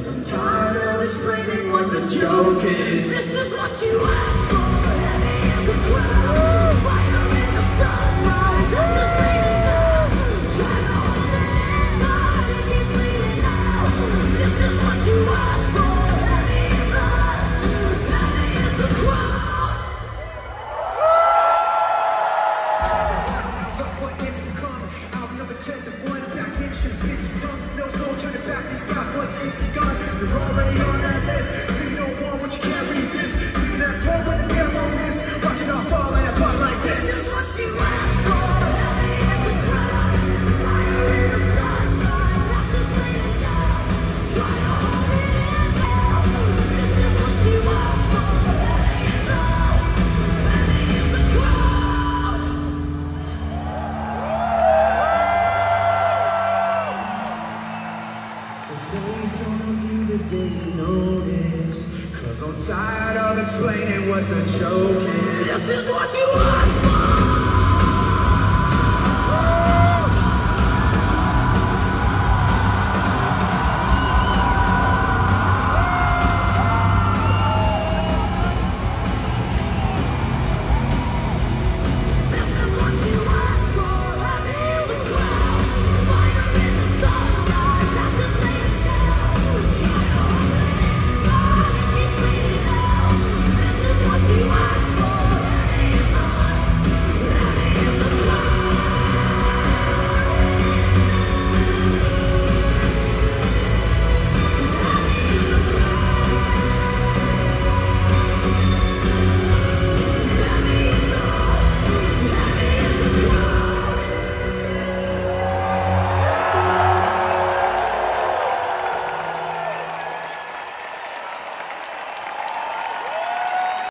I'm tired of explaining what the joke is. This is what you asked for. Heavy is the crowd. Fire in the sunrise. It's just raining down. Try to hold it in, but it keeps bleeding out. This is what you asked for. Heavy is the crowd. What it's become. Album number 10, the one back in should pitch tongue. There's no turning back. This got once it's begun. You're already on that list. So you don't want what you can't resist. Leaving that door with the camera on this. Watch it all fall in a pot like this. This is what you asked for. Heavy is the crowd. Fire in the sunrise. Ashes raining down. Try to hold it in now. This is what you asked for. Heavy is the crowd. Today's gonna be the day you notice, 'cause I'm tired of explaining what the joke is. This is what you asked for.